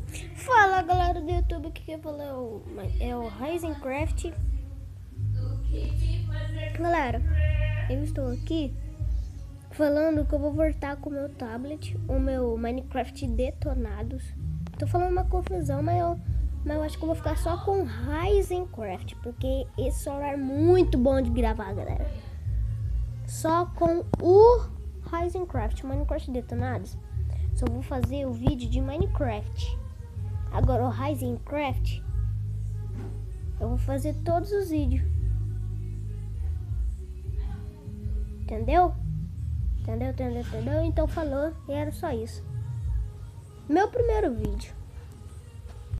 Fala galera do YouTube, aqui que fala é o Risingcraft. Galera, eu estou aqui falando que eu vou voltar com o meu tablet, o meu Minecraft Detonados. Tô falando uma confusão, mas eu acho que eu vou ficar só com Risingcraft, porque esse celular é muito bom de gravar, galera. Só com o Risingcraft, Minecraft Detonados. Só vou fazer o vídeo de Minecraft. Agora o Risingcraft, eu vou fazer todos os vídeos. Entendeu? Entendeu? Então falou, e era só isso. Meu primeiro vídeo.